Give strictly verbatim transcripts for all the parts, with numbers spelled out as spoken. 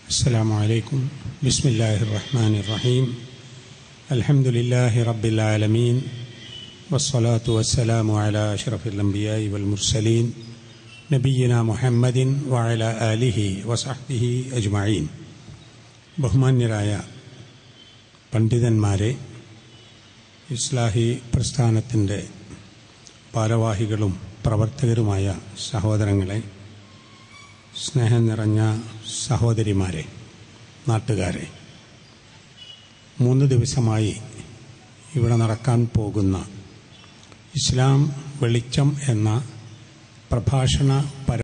السلام عليكم بسم الله الرحمن الرحيم الحمد لله رب العالمين والصلاة والسلام على أشرف الأنبياء والمرسلين نبينا محمد وعلى آله وصحبه أجمعين. ബഹുമാന്യരായ പണ്ഡിതന്മാരെ, ഇസ്ലാഹി പ്രസ്ഥാനത്തിൻ്റെ ഭാരവാഹികളും പ്രവർത്തകരുമായ സഹോദരങ്ങളെ, സ്നേഹം നിറഞ്ഞ സഹോദരിമാരെ, നാട്ടുകാരെ, മൂന്ന് ദിവസമായി ഇവിടെ നടക്കാൻ പോകുന്ന ഇസ്ലാം വെളിച്ചം എന്ന പ്രഭാഷണ പര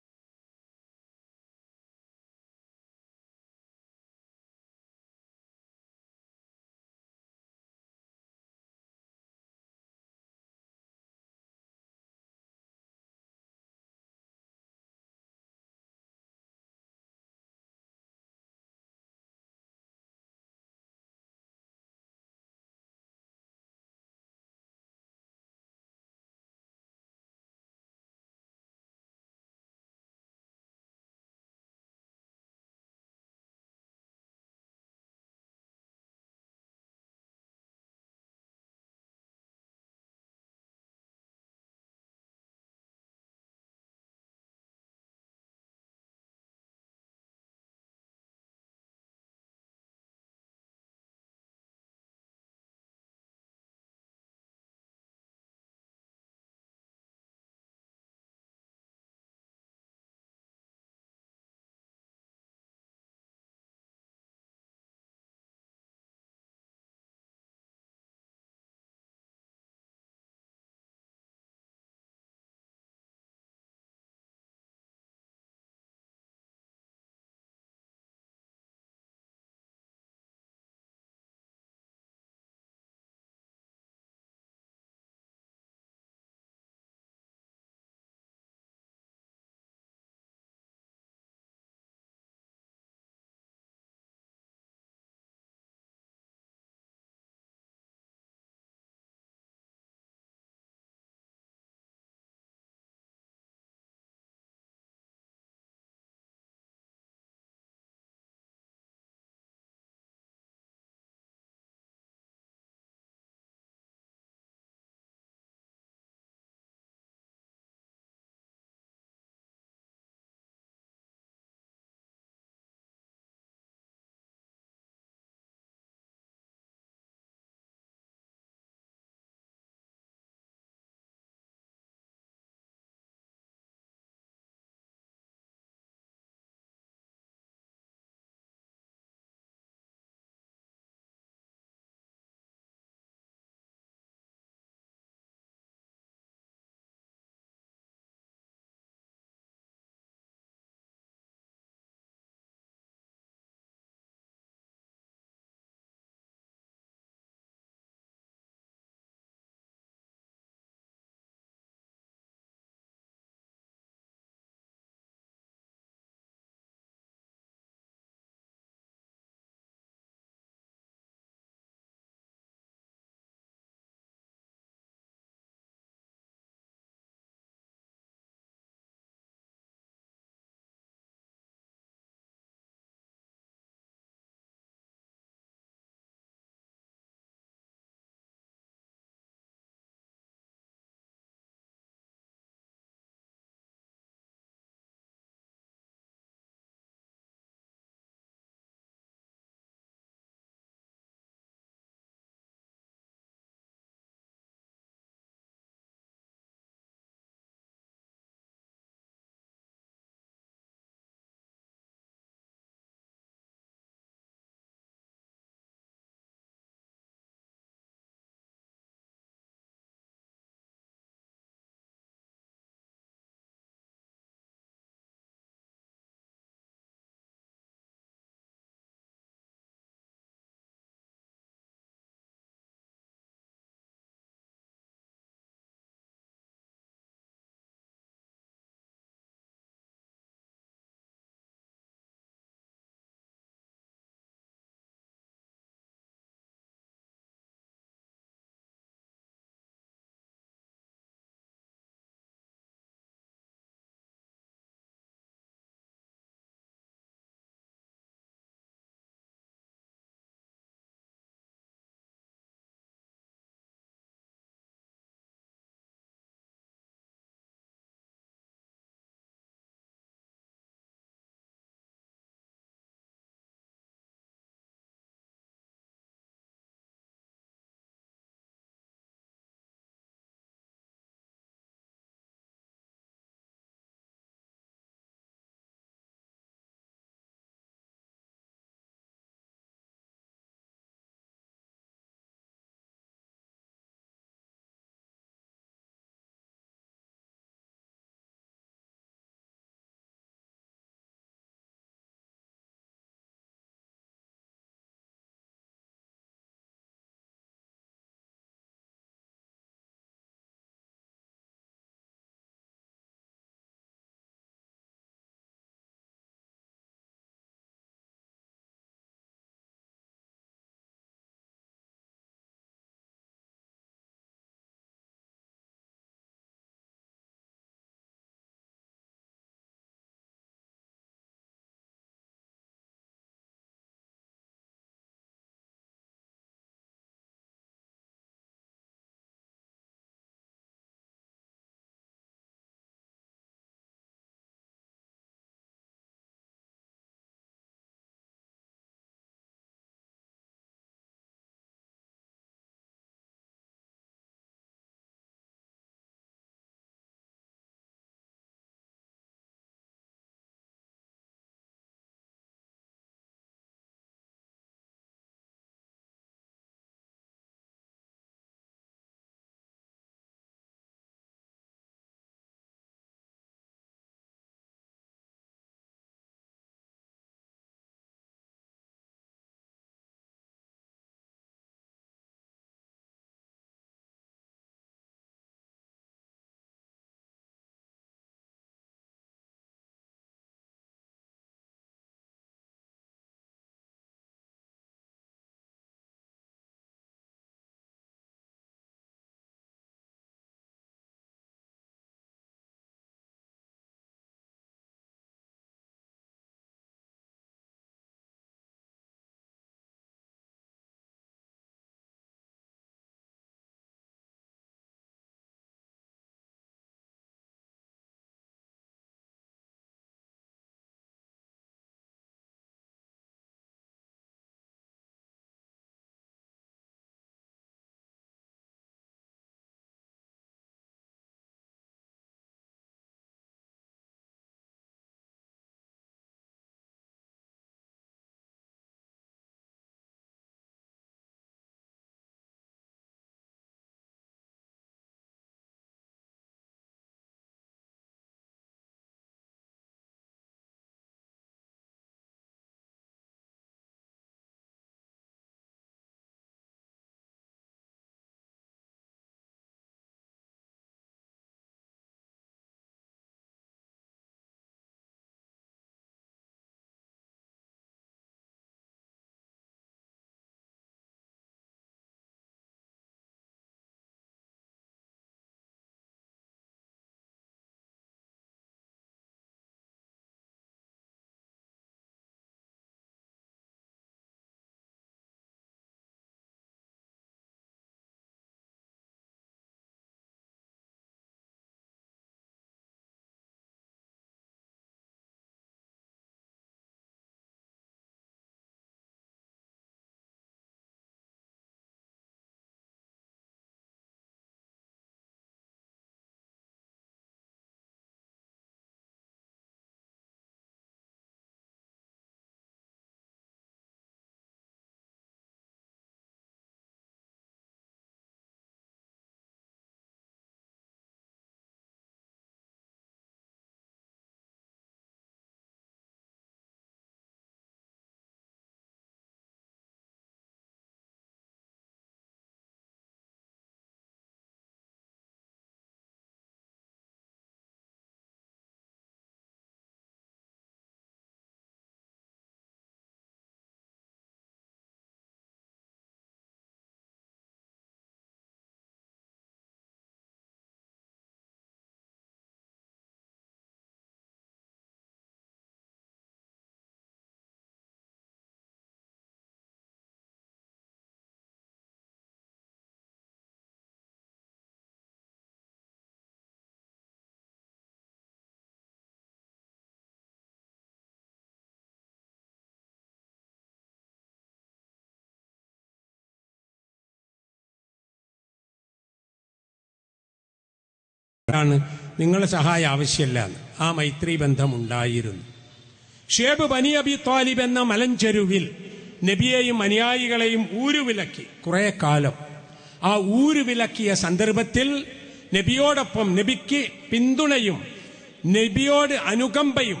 ആണ്, നിങ്ങളുടെ സഹായം ആവശ്യമില്ല. ആ മൈത്രി ബന്ധം ഉണ്ടായിരുന്നു. ഷുഐബ് ബനി അബി ത്വാലിബ് എന്ന മലഞ്ചെരുവിൽ നബിയെയും അനുയായികളെയും ഊരുവിലക്കി കുറെ കാലം. ആ ഊരുവിലക്കിയ സന്ദർഭത്തിൽ നബിയോടൊപ്പം നബിക്ക് പിന്തുണയും നബിയോട് അനുകമ്പയും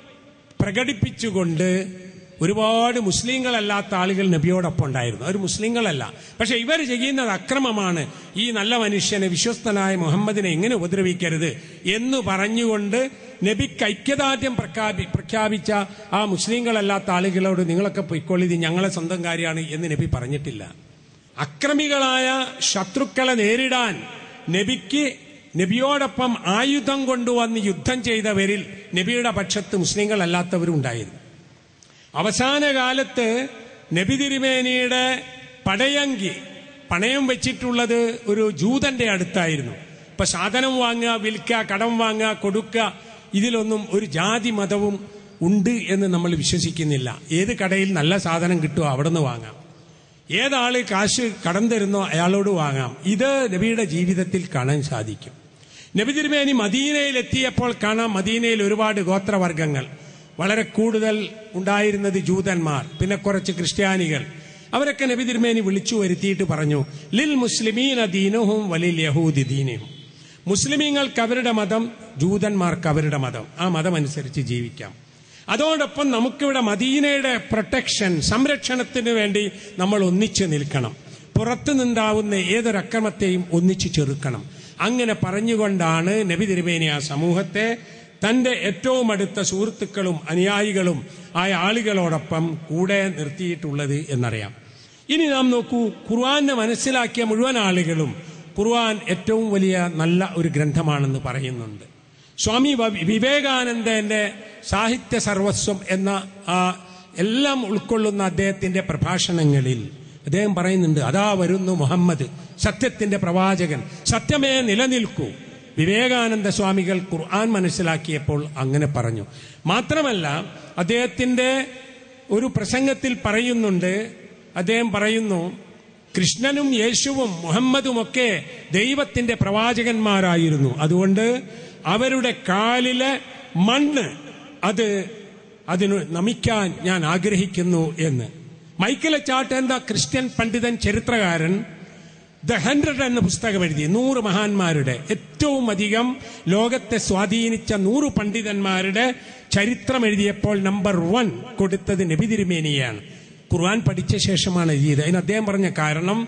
പ്രകടിപ്പിച്ചുകൊണ്ട് ഒരുപാട് മുസ്ലിങ്ങളല്ലാത്ത ആളുകൾ നബിയോടൊപ്പം ഉണ്ടായിരുന്നു. അവർ മുസ്ലിങ്ങളല്ല, പക്ഷെ ഇവർ ചെയ്യുന്നത് അക്രമമാണ്. ഈ നല്ല മനുഷ്യനെ, വിശ്വസ്തനായ മുഹമ്മദിനെ എങ്ങനെ ഉപദ്രവിക്കരുത് എന്ന് പറഞ്ഞുകൊണ്ട് നബിക്ക് ഐക്യദാർഢ്യം പ്രഖ്യാപി പ്രഖ്യാപിച്ച ആ മുസ്ലിങ്ങളല്ലാത്ത ആളുകളോട് നിങ്ങളൊക്കെ പൊയ്ക്കൊള്ളി, ഇത് ഞങ്ങളെ സ്വന്തം കാര്യമാണ് എന്ന് നബി പറഞ്ഞിട്ടില്ല. അക്രമികളായ ശത്രുക്കളെ നേരിടാൻ നബിക്ക് നബിയോടൊപ്പം ആയുധം കൊണ്ടുവന്ന് യുദ്ധം ചെയ്തവരിൽ നബിയുടെ പക്ഷത്ത് മുസ്ലിങ്ങളല്ലാത്തവരും ഉണ്ടായിരുന്നു. അവസാന കാലത്ത് നബി തിരുമേനിയുടെ പടയങ്കി പണയം വെച്ചിട്ടുള്ളത് ഒരു ജൂതന്റെ അടുത്തായിരുന്നു. ഇപ്പൊ സാധനം വാങ്ങുക, വിൽക്കുക, കടം വാങ്ങുക, കൊടുക്കുക, ഇതിലൊന്നും ഒരു ജാതി മതവും ഉണ്ട് എന്ന് നമ്മൾ വിശ്വസിക്കുന്നില്ല. ഏത് കടയിൽ നല്ല സാധനം കിട്ടുമോ അവിടെ നിന്ന് വാങ്ങാം, ഏതാള് കാശ് കടം തരുന്നോ അയാളോട് വാങ്ങാം. ഇത് നബിയുടെ ജീവിതത്തിൽ കാണാൻ സാധിക്കും. നബി തിരുമേനി മദീനയിലെത്തിയപ്പോൾ കാണാം, മദീനയിൽ ഒരുപാട് ഗോത്രവർഗങ്ങൾ, വളരെ കൂടുതൽ ഉണ്ടായിരുന്നത് ജൂതന്മാർ, പിന്നെ കുറച്ച് ക്രിസ്ത്യാനികൾ. അവരൊക്കെ നബി തിരുമേനി വിളിച്ചു വരുത്തിയിട്ട് പറഞ്ഞു, ലിൽ മുസ്ലിമീന ദീനുഹും വലിൽ യഹൂദി ദീനുഹും. മുസ്ലിമീങ്ങൾക്ക് അവരുടെ മതം, ജൂതന്മാർക്ക് അവരുടെ മതം. ആ മതം അനുസരിച്ച് ജീവിക്കാം. അതോടൊപ്പം നമുക്കിവിടെ മദീനയുടെ പ്രൊട്ടക്ഷൻ, സംരക്ഷണത്തിന് വേണ്ടി നമ്മൾ ഒന്നിച്ചു നിൽക്കണം. പുറത്തു നിന്നുണ്ടാവുന്ന ഏതൊരു അക്രമത്തെയും ഒന്നിച്ചു ചെറുക്കണം. അങ്ങനെ പറഞ്ഞുകൊണ്ടാണ് നബി തിരുമേനി ആ സമൂഹത്തെ തന്റെ ഏറ്റവും അടുത്ത സുഹൃത്തുക്കളും അനുയായികളും ആയ ആളുകളോടൊപ്പം കൂടെ നിർത്തിയിട്ടുള്ളത് എന്നറിയാം. ഇനി നാം നോക്കൂ, ഖുർആനെ മനസ്സിലാക്കിയ മുഴുവൻ ആളുകളും ഖുർആൻ ഏറ്റവും വലിയ നല്ല ഒരു ഗ്രന്ഥമാണെന്ന് പറയുന്നുണ്ട്. സ്വാമി വിവേകാനന്ദന്റെ സാഹിത്യ സർവസ്വം എന്ന ആ എല്ലാം ഉൾക്കൊള്ളുന്ന അദ്ദേഹത്തിന്റെ പ്രഭാഷണങ്ങളിൽ അദ്ദേഹം പറയുന്നുണ്ട്, അതാ വരുന്നു മുഹമ്മദ്, സത്യത്തിന്റെ പ്രവാചകൻ, സത്യമേ നിലനിൽക്കൂ. വിവേകാനന്ദ സ്വാമികൾ ഖുർആൻ മനസ്സിലാക്കിയപ്പോൾ അങ്ങനെ പറഞ്ഞു. മാത്രമല്ല അദ്ദേഹത്തിന്റെ ഒരു പ്രസംഗത്തിൽ പറയുന്നുണ്ട്, അദ്ദേഹം പറയുന്നു, കൃഷ്ണനും യേശുവും മുഹമ്മദുമൊക്കെ ദൈവത്തിന്റെ പ്രവാചകന്മാരായിരുന്നു. അതുകൊണ്ട് അവരുടെ കാലിലെ മണ്ണ് അത് അതിന് നമിക്കാൻ ഞാൻ ആഗ്രഹിക്കുന്നു എന്ന്. മൈക്കൽ ചാട്ട് എന്ന ക്രിസ്ത്യൻ പണ്ഡിതൻ, ചരിത്രകാരൻ, ദ ഹൺഡ്രഡ് എന്ന പുസ്തകം എഴുതി. നൂറ് മഹാന്മാരുടെ, ഏറ്റവും അധികം ലോകത്തെ സ്വാധീനിച്ച നൂറ് പണ്ഡിതന്മാരുടെ ചരിത്രം എഴുതിയപ്പോൾ നമ്പർ വൺ കൊടുത്തത് നബി തിരുമേനിയാണ്. ഖുർആൻ പഠിച്ച ശേഷമാണ് എഴുതിയത്. അതിന് അദ്ദേഹം പറഞ്ഞ കാരണം,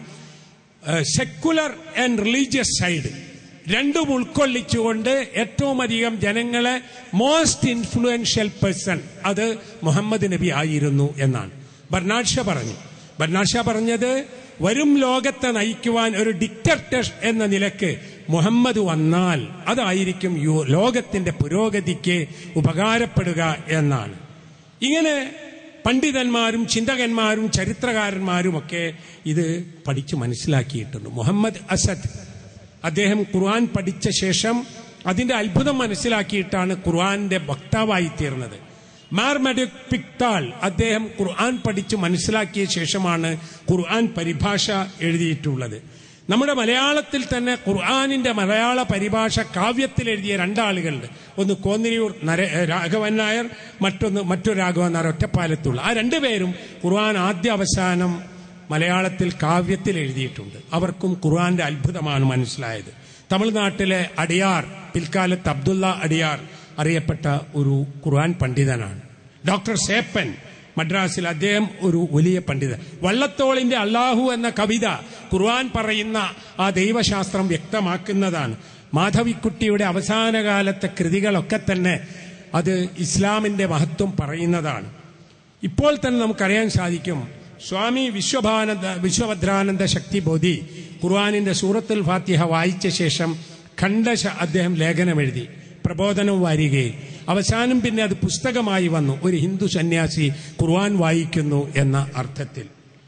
സെക്കുലർ ആൻഡ് റിലീജിയസ് സൈഡ് രണ്ടും ഉൾക്കൊള്ളിച്ചുകൊണ്ട് ഏറ്റവും അധികം ജനങ്ങളെ മോസ്റ്റ് ഇൻഫ്ലുവൻഷ്യൽ പേഴ്സൺ അത് മുഹമ്മദ് നബി ആയിരുന്നു എന്നാണ് ബർനാഡ് ഷാ പറഞ്ഞു. ബർനാഡ് ഷാ പറഞ്ഞത്, വരും ലോകത്തെ നയിക്കുവാൻ ഒരു ഡിക്റ്റേറ്റർ എന്ന നിലക്ക് മുഹമ്മദ് വന്നാൽ അതായിരിക്കും ലോകത്തിന്റെ പുരോഗതിക്ക് ഉപകാരപ്പെടുക എന്നാണ്. ഇങ്ങനെ പണ്ഡിതന്മാരും ചിന്തകന്മാരും ചരിത്രകാരന്മാരും ഒക്കെ ഇത് പഠിച്ചു മനസ്സിലാക്കിയിട്ടുണ്ട്. മുഹമ്മദ് അസദ് അദ്ദേഹം ഖുർആൻ പഠിച്ച ശേഷം അതിന്റെ അത്ഭുതം മനസ്സിലാക്കിയിട്ടാണ് ഖുർആന്റെ വക്താവായി തീർന്നത്. മാർമഡിക് പിക്താൾ അദ്ദേഹം ഖുർആൻ പഠിച്ച് മനസ്സിലാക്കിയ ശേഷമാണ് ഖുർആൻ പരിഭാഷ എഴുതിയിട്ടുള്ളത്. നമ്മുടെ മലയാളത്തിൽ തന്നെ ഖുർആനിന്റെ മലയാള പരിഭാഷ കാവ്യത്തിൽ എഴുതിയ രണ്ടാളുകളുണ്ട്. ഒന്ന് കോന്നിരിയൂർ നര രാഘവൻ നായർ, മറ്റൊന്ന് മറ്റൊരു രാഘവൻ നായർ ഒറ്റപ്പാലത്തുള്ള. ആ രണ്ടുപേരും ഖുർആൻ ആദ്യ അവസാനം മലയാളത്തിൽ കാവ്യത്തിൽ എഴുതിയിട്ടുണ്ട്. അവർക്കും ഖുർആന്റെ അത്ഭുതമാണ് മനസ്സിലായത്. തമിഴ്നാട്ടിലെ അടിയാർ, പിൽക്കാലത്ത് അബ്ദുള്ള അടിയാർ അറിയപ്പെട്ട ഒരു ഖുർആൻ പണ്ഡിതനാണ്. ഡോക്ടർ സേപ്പൻ മദ്രാസിൽ, അദ്ദേഹം ഒരു വലിയ പണ്ഡിതൻ. വള്ളത്തോളിന്റെ അള്ളാഹു എന്ന കവിത ഖുർആൻ പറയുന്ന ആ ദൈവശാസ്ത്രം വ്യക്തമാക്കുന്നതാണ്. മാധവിക്കുട്ടിയുടെ അവസാന കാലത്തെ കൃതികളൊക്കെ തന്നെ അത് ഇസ്ലാമിന്റെ മഹത്വം പറയുന്നതാണ്. ഇപ്പോൾ തന്നെ നമുക്കറിയാൻ സാധിക്കും, സ്വാമി വിശ്വഭാനന്ദ വിശ്വഭദ്രാനന്ദ ശക്തിബോധി ഖുർആനിന്റെ സൂറത്തുൽ ഫാത്തിഹ വായിച്ച ശേഷം ഖണ്ഡശ അദ്ദേഹം ലേഖനം എഴുതി, പ്രബോധനം വാരികയിൽ. അവസാനം പിന്നെ അത് പുസ്തകമായി വന്നു, ഒരു ഹിന്ദു സന്യാസി ഖുർആൻ വായിക്കുന്നു എന്ന അർത്ഥത്തിൽ.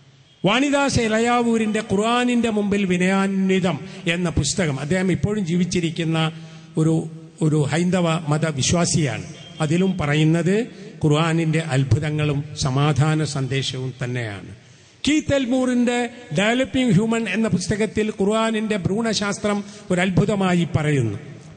വാണിദാസ് ഇളയാവൂരിന്റെ ഖുർആനിന്റെ മുമ്പിൽ വിനയാന്വിതം എന്ന പുസ്തകം, അദ്ദേഹം ഇപ്പോഴും ജീവിച്ചിരിക്കുന്ന ഒരു ഒരു ഹൈന്ദവ മതവിശ്വാസിയാണ്. അതിലും പറയുന്നത് ഖുർആനിന്റെ അത്ഭുതങ്ങളും സമാധാന സന്ദേശവും തന്നെയാണ്. കീത്ത് എൽമൂറിന്റെ ഡെവലപ്പിംഗ് ഹ്യൂമൻ എന്ന പുസ്തകത്തിൽ ഖുർആനിന്റെ ഭ്രൂണശാസ്ത്രം ഒരു അത്ഭുതമായി പറയുന്നു.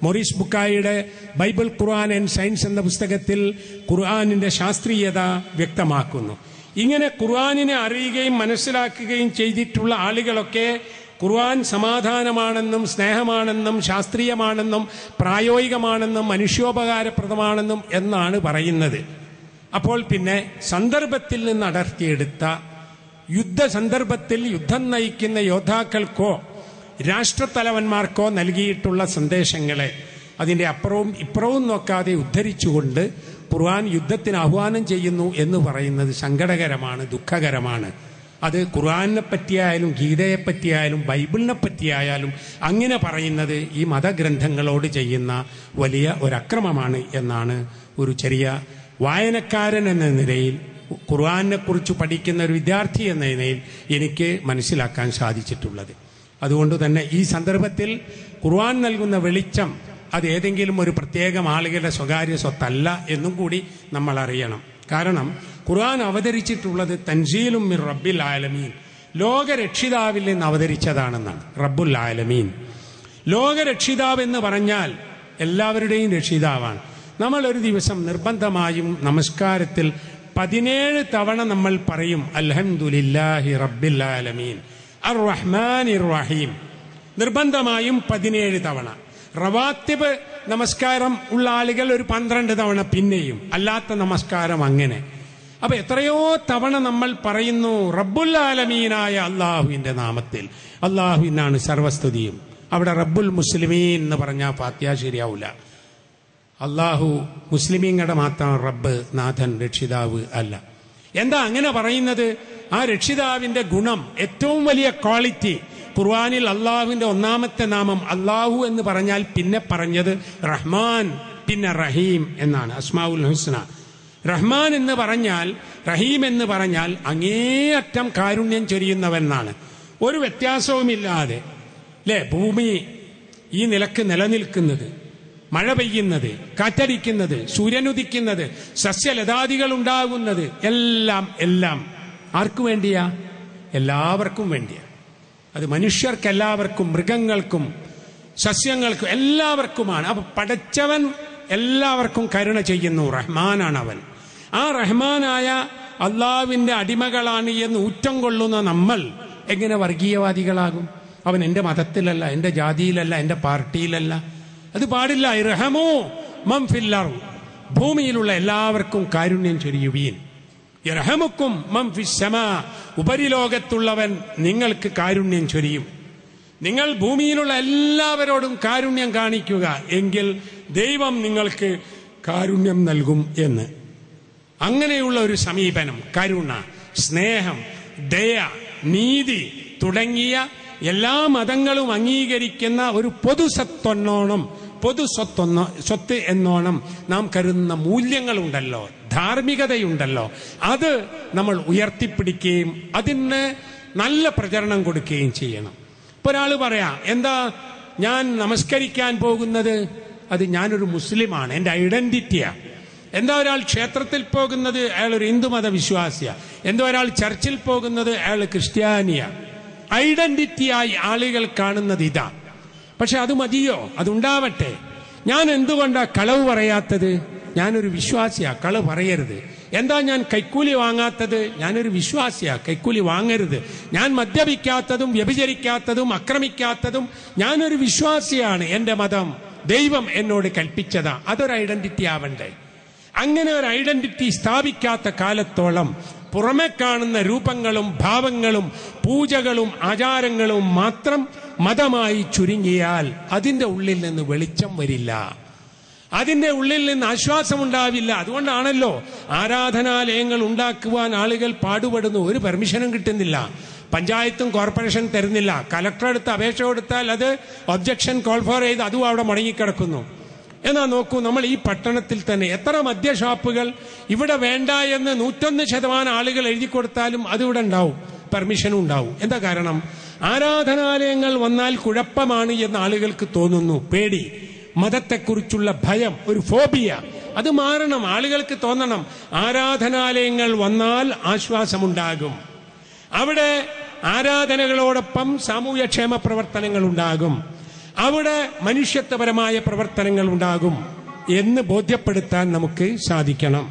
മോറിസ് ബുക്കായിയുടെ ബൈബിൾ ഖുർആൻ ആൻഡ് സയൻസ് എന്ന പുസ്തകത്തിൽ ഖുർആനിന്റെ ശാസ്ത്രീയത വ്യക്തമാക്കുന്നു. ഇങ്ങനെ ഖുർആനിനെ അറിയുകയും മനസ്സിലാക്കുകയും ചെയ്തിട്ടുള്ള ആളുകളൊക്കെ ഖുർആൻ സമാധാനമാണെന്നും സ്നേഹമാണെന്നും ശാസ്ത്രീയമാണെന്നും പ്രായോഗികമാണെന്നും മനുഷ്യോപകാരപ്രദമാണെന്നും എന്നാണ് പറയുന്നത്. അപ്പോൾ പിന്നെ സന്ദർഭത്തിൽ നിന്ന് അടർത്തിയെടുത്ത യുദ്ധസന്ദർഭത്തിൽ യുദ്ധം നയിക്കുന്ന യോദ്ധാക്കൾക്കോ രാഷ്ട്രത്തലവന്മാർക്കോ നൽകിയിട്ടുള്ള സന്ദേശങ്ങളെ അതിന്റെ അപ്പുറവും ഇപ്പുറവും നോക്കാതെ ഉദ്ധരിച്ചുകൊണ്ട് ഖുർആൻ യുദ്ധത്തിന് ആഹ്വാനം ചെയ്യുന്നു എന്ന് പറയുന്നത് സങ്കടകരമാണ്, ദുഃഖകരമാണ്. അത് ഖുർആനെ പറ്റിയായാലും ഗീതയെ പറ്റിയായാലും ബൈബിളിനെ പറ്റിയായാലും അങ്ങനെ പറയുന്നത് ഈ മതഗ്രന്ഥങ്ങളോട് ചെയ്യുന്ന വലിയ ഒരക്രമമാണ് എന്നാണ് ഒരു ചെറിയ വായനക്കാരൻ എന്ന നിലയിൽ, ഖുർആനെ കുറിച്ച് പഠിക്കുന്ന ഒരു വിദ്യാർത്ഥി എന്ന നിലയിൽ എനിക്ക് മനസ്സിലാക്കാൻ സാധിച്ചിട്ടുള്ളത്. അതുകൊണ്ട് തന്നെ ഈ സന്ദർഭത്തിൽ ഖുർആൻ നൽകുന്ന വെളിച്ചം അത് ഏതെങ്കിലും ഒരു പ്രത്യേകം ആളുകളുടെ സ്വകാര്യ സ്വത്തല്ല എന്നും കൂടി നമ്മൾ അറിയണം. കാരണം ഖുർആൻ അവതരിച്ചിട്ടുള്ളത് തൻസീലും മിർ റബ്ബിൽ ആലമീൻ, ലോകരക്ഷിതാവിൽ നിന്ന് അവതരിച്ചതാണെന്നാണ്. റബ്ബുൽ ആലമീൻ, ലോകരക്ഷിതാവ് എന്ന് പറഞ്ഞാൽ എല്ലാവരുടെയും രക്ഷിതാവാണ്. നമ്മൾ ഒരു ദിവസം നിർബന്ധമായും നമസ്കാരത്തിൽ പതിനേഴ് തവണ നമ്മൾ പറയും അൽഹംദുലില്ലാഹി റബ്ബിൽ ആലമീൻ അർ റഹ്മാനിർ റഹീം, നിർബന്ധമായും പതിനേഴ് തവണ. റവാത്തിബ് നമസ്കാരം ഉള്ള ആളുകൾ ഒരു പന്ത്രണ്ട് തവണ പിന്നെയും, അല്ലാത്ത നമസ്കാരം അങ്ങനെ. അപ്പൊ എത്രയോ തവണ നമ്മൾ പറയുന്നു റബ്ബുൽ ആലമീനായ അള്ളാഹുവിന്റെ നാമത്തിൽ. അള്ളാഹുവിനാണ് സർവസ്തുതിയും. അവിടെ റബ്ബുൽ മുസ്ലിമീൻ എന്ന് പറഞ്ഞാൽ ഫാത്തിഹ ശരിയാവൂല. അള്ളാഹു മുസ്ലിമീങ്ങളുടെ മാത്രം റബ്ബ്, നാഥൻ, രക്ഷിതാവ് അല്ല. എന്താ അങ്ങനെ പറയുന്നത്? ആ രക്ഷിതാവിന്റെ ഗുണം, ഏറ്റവും വലിയ ക്വാളിറ്റി ഖുർആനിൽ അള്ളാഹുവിന്റെ ഒന്നാമത്തെ നാമം അള്ളാഹു എന്ന് പറഞ്ഞാൽ പിന്നെ പറഞ്ഞത് റഹ്മാൻ, പിന്നെ റഹീം എന്നാണ്. അസ്മാഉൽ ഹുസ്ന. റഹ്മാൻ എന്ന് പറഞ്ഞാൽ, റഹീം എന്ന് പറഞ്ഞാൽ അങ്ങേയറ്റം കാരുണ്യം ചൊരിയുന്നവനാണ്. ഒരു വ്യത്യാസവുമില്ലാതെ അല്ലേ ഭൂമി ഈ നിലക്ക് നിലനിൽക്കുന്നത്, മഴ പെയ്യുന്നത്, കാറ്റടിക്കുന്നത്, സൂര്യനുദിക്കുന്നത്, സസ്യലതാദികൾ ഉണ്ടാകുന്നത്, എല്ലാം എല്ലാം ആർക്കു വേണ്ടിയാ? എല്ലാവർക്കും വേണ്ടിയാ. അത് മനുഷ്യർക്കെല്ലാവർക്കും, മൃഗങ്ങൾക്കും സസ്യങ്ങൾക്കും എല്ലാവർക്കുമാണ്. അപ്പൊ പടച്ചവൻ എല്ലാവർക്കും കരുണ ചെയ്യുന്നു, റഹ്മാനാണ് അവൻ. ആ റഹ്മാനായ അള്ളാഹുവിന്റെ അടിമകളാണ് എന്ന് ഊറ്റം കൊള്ളുന്ന നമ്മൾ എങ്ങനെ വർഗീയവാദികളാകും? അവൻ എന്റെ മതത്തിലല്ല, എന്റെ ജാതിയിലല്ല, എന്റെ പാർട്ടിയിലല്ല. അത് പാടില്ല. ഇർഹമൂ മൻ ഫിൽ അർദ്, ഭൂമിയിലുള്ള എല്ലാവർക്കും കാരുണ്യം ചൊരിയുവീൻ. യർഹമുക്കും മൻ ഫിസ് സമാ, ഉപരിലോകത്തുള്ളവൻ നിങ്ങൾക്ക് കാരുണ്യം ചൊരിയും. നിങ്ങൾ ഭൂമിയിലുള്ള എല്ലാവരോടും കാരുണ്യം കാണിക്കുക, എങ്കിൽ ദൈവം നിങ്ങൾക്ക് കാരുണ്യം നൽകും എന്ന്. അങ്ങനെയുള്ള ഒരു സമീപനം, കരുണ, സ്നേഹം, ദയ, നീതി തുടങ്ങിയ എല്ലാ മതങ്ങളും അംഗീകരിക്കുന്ന ഒരു പൊതുസത്വന്നോണം, പൊതു സ്വത്തൊന്നോ സ്വത്ത് എന്നോണം നാം കരുതുന്ന മൂല്യങ്ങളുണ്ടല്ലോ, ധാർമ്മികതയുണ്ടല്ലോ, അത് നമ്മൾ ഉയർത്തിപ്പിടിക്കുകയും അതിന് നല്ല പ്രചരണം കൊടുക്കുകയും ചെയ്യണം. ഇപ്പൊ ഒരാൾ പറയാം, എന്താ ഞാൻ നമസ്കരിക്കാൻ പോകുന്നത്, അത് ഞാനൊരു മുസ്ലിമാണ്, എന്റെ ഐഡന്റിറ്റിയാ. എന്താ ഒരാൾ ക്ഷേത്രത്തിൽ പോകുന്നത്, അയാൾ ഒരു ഹിന്ദുമത വിശ്വാസിയാ. എന്താ ഒരാൾ ചർച്ചിൽ പോകുന്നത്, അയാൾ ക്രിസ്ത്യാനിയാ. ഐഡന്റിറ്റിയായി ആളുകൾ കാണുന്നത് ഇതാ. പക്ഷെ അത് മതിയോ? അതുണ്ടാവട്ടെ. ഞാൻ എന്തുകൊണ്ടാ കളവ് പറയാത്തത്? ഞാനൊരു വിശ്വാസിയാ, കളവ് പറയരുത്. എന്താ ഞാൻ കൈക്കൂലി വാങ്ങാത്തത്? ഞാനൊരു വിശ്വാസിയാ, കൈക്കൂലി വാങ്ങരുത്. ഞാൻ മദ്യപിക്കാത്തതും വ്യഭിചരിക്കാത്തതും അക്രമിക്കാത്തതും ഞാനൊരു വിശ്വാസിയാണ്, എന്റെ മതം ദൈവം എന്നോട് കൽപ്പിച്ചതാ. അതൊരു ഐഡന്റിറ്റി ആവണ്ടേ? അങ്ങനെ ഒരു ഐഡന്റിറ്റി സ്ഥാപിക്കാത്ത കാലത്തോളം പുറമെ കാണുന്ന രൂപങ്ങളും ഭാവങ്ങളും പൂജകളും ആചാരങ്ങളും മാത്രം മതമായി ചുരുങ്ങിയാൽ അതിന്റെ ഉള്ളിൽ നിന്ന് വെളിച്ചം വരില്ല, അതിന്റെ ഉള്ളിൽ നിന്ന് ആശ്വാസമുണ്ടാവില്ല. അതുകൊണ്ടാണല്ലോ ആരാധനാലയങ്ങൾ ഉണ്ടാക്കുവാൻ ആളുകൾ പാടുപെടുന്നു. ഒരു പെർമിഷനും കിട്ടുന്നില്ല, പഞ്ചായത്തും കോർപ്പറേഷൻ തരുന്നില്ല. കലക്ടർ അടുത്ത് അപേക്ഷ കൊടുത്താൽ അത് ഒബ്ജക്ഷൻ കോൾ ഫോർ ചെയ്ത് അതും അവിടെ മുടങ്ങിക്കിടക്കുന്നു. എന്നാ നോക്കൂ, നമ്മൾ ഈ പട്ടണത്തിൽ തന്നെ എത്ര മദ്യ ഷാപ്പുകൾ ഇവിടെ വേണ്ട എന്ന് നൂറ്റൊന്ന് ശതമാനം ആളുകൾ എഴുതി കൊടുത്താലും അതിവിടെ ഉണ്ടാവും, പെർമിഷനും ഉണ്ടാവും. എന്താ കാരണം? ആരാധനാലയങ്ങൾ വന്നാൽ കുഴപ്പമാണ് എന്ന് ആളുകൾക്ക് തോന്നുന്നു. പേടി, മതത്തെക്കുറിച്ചുള്ള ഭയം, ഒരു ഫോബിയ, അത് മാറണം. ആളുകൾക്ക് തോന്നണം ആരാധനാലയങ്ങൾ വന്നാൽ ആശ്വാസമുണ്ടാകും, അവിടെ ആരാധനകളോടൊപ്പം സാമൂഹ്യക്ഷേമ പ്രവർത്തനങ്ങൾ ഉണ്ടാകും, അവിടെ മനുഷ്യത്വപരമായ പ്രവർത്തനങ്ങൾ ഉണ്ടാകും എന്ന് ബോധ്യപ്പെടുത്താൻ നമുക്ക് സാധിക്കണം.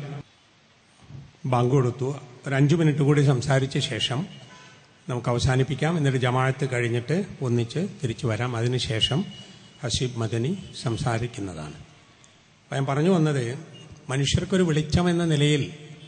ബാങ്ക് കൊടുത്തു. ഒരു അഞ്ചു മിനിറ്റ് കൂടി സംസാരിച്ച ശേഷം നമുക്ക് അവസാനിപ്പിക്കാം. എന്നിട്ട് ജമാഅത്ത് കഴിഞ്ഞിട്ട് ഒന്നിച്ച് തിരിച്ചു വരാം. അതിനുശേഷം ഹസീബ് മദനി സംസാരിക്കുന്നതാണ്. അപ്പം ഞാൻ പറഞ്ഞു വന്നത്, മനുഷ്യർക്കൊരു വെളിച്ചം എന്ന നിലയിൽ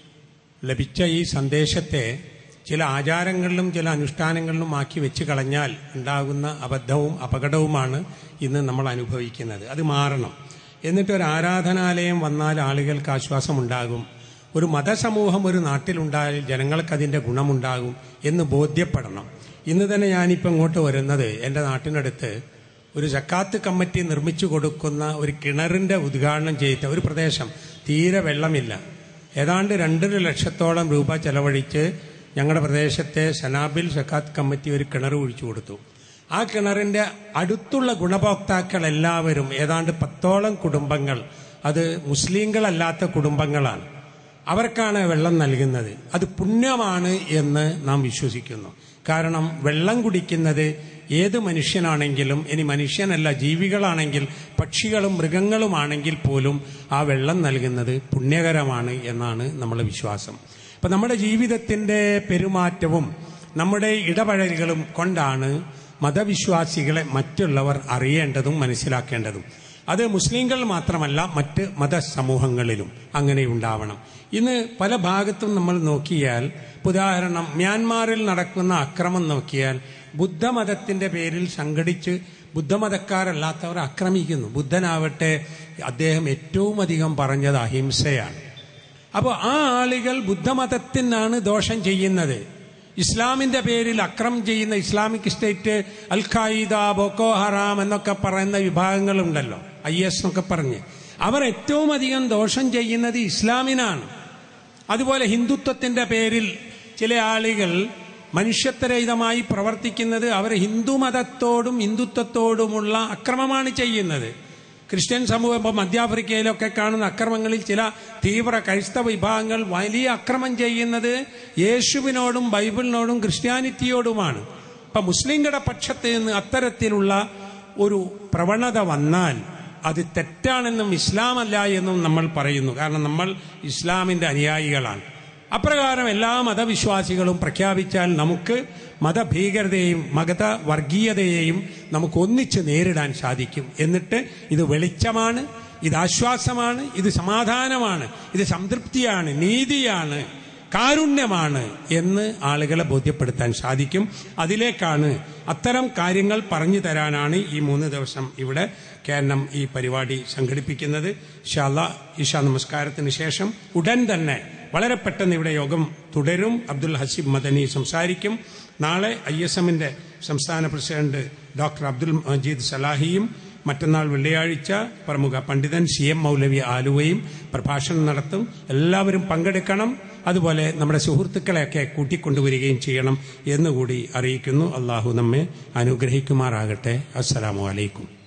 ലഭിച്ച ഈ സന്ദേശത്തെ ചില ആചാരങ്ങളിലും ചില അനുഷ്ഠാനങ്ങളിലും ആക്കി വെച്ച് കളഞ്ഞാൽ ഉണ്ടാകുന്ന അബദ്ധവും അപകടവുമാണ് ഇന്ന് നമ്മൾ അനുഭവിക്കുന്നത്. അത് മാറണം. എന്നിട്ട് ഒരു ആരാധനാലയം വന്നാൽ ആളുകൾക്ക് ആശ്വാസമുണ്ടാകും. ഒരു മതസമൂഹം ഒരു നാട്ടിലുണ്ടായാൽ ജനങ്ങൾക്ക് അതിൻ്റെ ഗുണമുണ്ടാകും എന്ന് ബോധ്യപ്പെടണം. ഇന്ന് തന്നെ ഞാനിപ്പോൾ ഇങ്ങോട്ട് വരുന്നത് എൻ്റെ നാട്ടിനടുത്ത് ഒരു സക്കാത്ത് കമ്മിറ്റി നിർമ്മിച്ചു കൊടുക്കുന്ന ഒരു കിണറിൻ്റെ ഉദ്ഘാടനം ചെയ്ത ഒരു പ്രദേശം. തീരെ വെള്ളമില്ല. ഏതാണ്ട് രണ്ടര ലക്ഷത്തോളം രൂപ ചെലവഴിച്ച് ഞങ്ങളുടെ പ്രദേശത്തെ സനാബിൽ സക്കാത്ത് കമ്മിറ്റി ഒരു കിണർ ഒഴിച്ചു കൊടുത്തു. ആ കിണറിൻ്റെ അടുത്തുള്ള ഗുണഭോക്താക്കൾ എല്ലാവരും, ഏതാണ്ട് പത്തോളം കുടുംബങ്ങൾ, അത് മുസ്ലിങ്ങളല്ലാത്ത കുടുംബങ്ങളാണ്. അവർക്കാണ് വെള്ളം നൽകുന്നത്. അത് പുണ്യമാണ് എന്ന് നാം വിശ്വസിക്കുന്നു. കാരണം വെള്ളം കുടിക്കുന്നത് ഏത് മനുഷ്യനാണെങ്കിലും, ഇനി മനുഷ്യനല്ല ജീവികളാണെങ്കിൽ പക്ഷികളും മൃഗങ്ങളുമാണെങ്കിൽ പോലും ആ വെള്ളം നൽകുന്നത് പുണ്യകരമാണ് എന്നാണ് നമ്മുടെ വിശ്വാസം. അപ്പം നമ്മുടെ ജീവിതത്തിൻ്റെ പെരുമാറ്റവും നമ്മുടെ ഇടപഴകലുകളും കൊണ്ടാണ് മതവിശ്വാസികളെ മറ്റുള്ളവർ അറിയേണ്ടതും മനസ്സിലാക്കേണ്ടതും. അത് മുസ്ലിങ്ങൾ മാത്രമല്ല, മറ്റ് മതസമൂഹങ്ങളിലും അങ്ങനെ ഉണ്ടാവണം. ഇന്ന് പല ഭാഗത്തും നമ്മൾ നോക്കിയാൽ, ഉദാഹരണം മ്യാൻമാറിൽ നടക്കുന്ന അക്രമം നോക്കിയാൽ, ബുദ്ധമതത്തിന്റെ പേരിൽ സംഘടിച്ച് ബുദ്ധമതക്കാരല്ലാത്തവർ ആക്രമിക്കുന്നു. ബുദ്ധനാവട്ടെ, അദ്ദേഹം ഏറ്റവും അധികം പറഞ്ഞത് അഹിംസയാണ്. അപ്പോൾ ആ ആളുകൾ ബുദ്ധമതത്തിനാണ് ദോഷം ചെയ്യുന്നത്. ഇസ്ലാമിന്റെ പേരിൽ അക്രമം ചെയ്യുന്ന Islamic State, al Qaeda, Boko Haram എന്നൊക്കെ പറയുന്ന വിഭാഗങ്ങളുണ്ടല്ലോ, ഐ എസ് എന്നൊക്കെ പറഞ്ഞ്, അവർ ഏറ്റവും അധികം ദോഷം ചെയ്യുന്നത് ഇസ്ലാമിനാണ്. അതുപോലെ ഹിന്ദുത്വത്തിന്റെ പേരിൽ ചില ആളുകൾ മനുഷ്യത്വരഹിതമായി പ്രവർത്തിക്കുന്നത് അവർ ഹിന്ദുമതത്തോടും ഹിന്ദുത്വത്തോടുമുള്ള അക്രമമാണ് ചെയ്യുന്നത്. ക്രിസ്ത്യൻ സമൂഹം, ഇപ്പോൾ മധ്യാഫ്രിക്കയിലൊക്കെ കാണുന്ന അക്രമങ്ങളിൽ ചില തീവ്ര ക്രൈസ്തവ വിഭാഗങ്ങൾ വലിയ അക്രമം ചെയ്യുന്നത് യേശുവിനോടും ബൈബിളിനോടും ക്രിസ്ത്യാനിറ്റിയോടുമാണ്. ഇപ്പം മുസ്ലിങ്ങളുടെ പക്ഷത്ത് നിന്ന് അത്തരത്തിലുള്ള ഒരു പ്രവണത വന്നാൽ അത് തെറ്റാണെന്നും ഇസ്ലാമല്ല എന്നും നമ്മൾ പറയുന്നു. കാരണം നമ്മൾ ഇസ്ലാമിന്റെ അനുയായികളാണ്. അപ്രകാരം എല്ലാ മതവിശ്വാസികളും പ്രഖ്യാപിച്ചാൽ നമുക്ക് മതഭീകരതയെയും മത വർഗീയതയെയും നമുക്ക് ഒന്നിച്ച് നേരിടാൻ സാധിക്കും. എന്നിട്ട് ഇത് വെളിച്ചമാണ്, ഇത് ആശ്വാസമാണ്, ഇത് സമാധാനമാണ്, ഇത് സംതൃപ്തിയാണ്, നീതിയാണ്, കാരുണ്യമാണ് എന്ന് ആളുകളെ ബോധ്യപ്പെടുത്താൻ സാധിക്കും. അതിലേക്കാണ്, അത്തരം കാര്യങ്ങൾ പറഞ്ഞു തരാനാണ് ഈ മൂന്ന് ദിവസം ഇവിടെ കേരളം ഈ പരിപാടി സംഘടിപ്പിക്കുന്നത്. ഇൻഷാ അല്ലാഹ് ഇശാ നമസ്കാരത്തിന് ശേഷം ഉടൻ തന്നെ വളരെ പെട്ടെന്ന് ഇവിടെ യോഗം തുടരും. അബ്ദുൽ ഹസീബ് മദനി സംസാരിക്കും. നാളെ ഐ എസ് എമ്മിന്റെ സംസ്ഥാന പ്രസിഡന്റ് ഡോക്ടർ അബ്ദുൽ മജീദ് സലാഹിയും മറ്റന്നാൾ വെള്ളിയാഴ്ച പ്രമുഖ പണ്ഡിതൻ സി എം മൗലവി ആലുവയും പ്രഭാഷണം നടത്തും. എല്ലാവരും പങ്കെടുക്കണം. അതുപോലെ നമ്മുടെ സുഹൃത്തുക്കളെയൊക്കെ കൂട്ടിക്കൊണ്ടുവരികയും ചെയ്യണം എന്നുകൂടി അറിയിക്കുന്നു. അള്ളാഹു നമ്മെ അനുഗ്രഹിക്കുമാറാകട്ടെ. അസ്സലാമു അലൈക്കും.